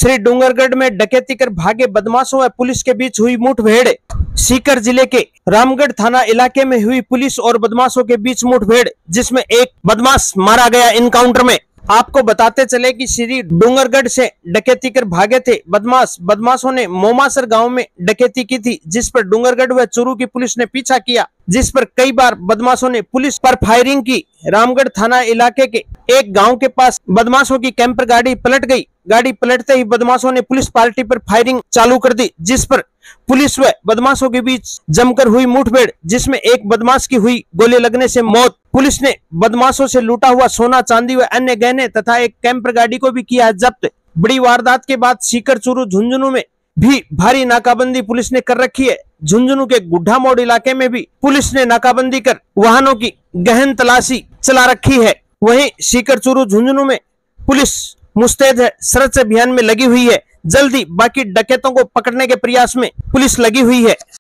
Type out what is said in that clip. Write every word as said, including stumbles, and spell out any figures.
श्री डूंगरगढ़ में डकैती कर भागे बदमाशों व पुलिस के बीच हुई मुठभेड़। सीकर जिले के रामगढ़ थाना इलाके में हुई पुलिस और बदमाशों के बीच मुठभेड़, जिसमें एक बदमाश मारा गया इनकाउंटर में। आपको बताते चले कि श्री डूंगरगढ़ से डकैती कर भागे थे बदमाश। बदमाशों ने मोमासर गांव में डकैती की थी, जिस पर डूंगरगढ़ व चूरू की पुलिस ने पीछा किया, जिस पर कई बार बदमाशों ने पुलिस पर फायरिंग की। रामगढ़ थाना इलाके के एक गांव के पास बदमाशों की कैंपर गाड़ी पलट गई। गाड़ी पलटते ही बदमाशों ने पुलिस पार्टी पर फायरिंग चालू कर दी, जिस पर पुलिस व बदमाशों के बीच जमकर हुई मुठभेड़, जिसमें एक बदमाश की हुई गोली लगने से मौत। पुलिस ने बदमाशों से लूटा हुआ सोना चांदी व अन्य गहने तथा एक कैंपर गाड़ी को भी किया है जब्त। बड़ी वारदात के बाद सीकर चूरू झुंझुनू में भी भारी नाकाबंदी पुलिस ने कर रखी है। झुंझुनू के गुड्ढा मोड़ इलाके में भी पुलिस ने नाकाबंदी कर वाहनों की गहन तलाशी चला रखी है। वहीं सीकर चूरू झुंझुनू में पुलिस मुस्तैद है, सर्च अभियान में लगी हुई है। जल्दी बाकी डकैतों को पकड़ने के प्रयास में पुलिस लगी हुई है।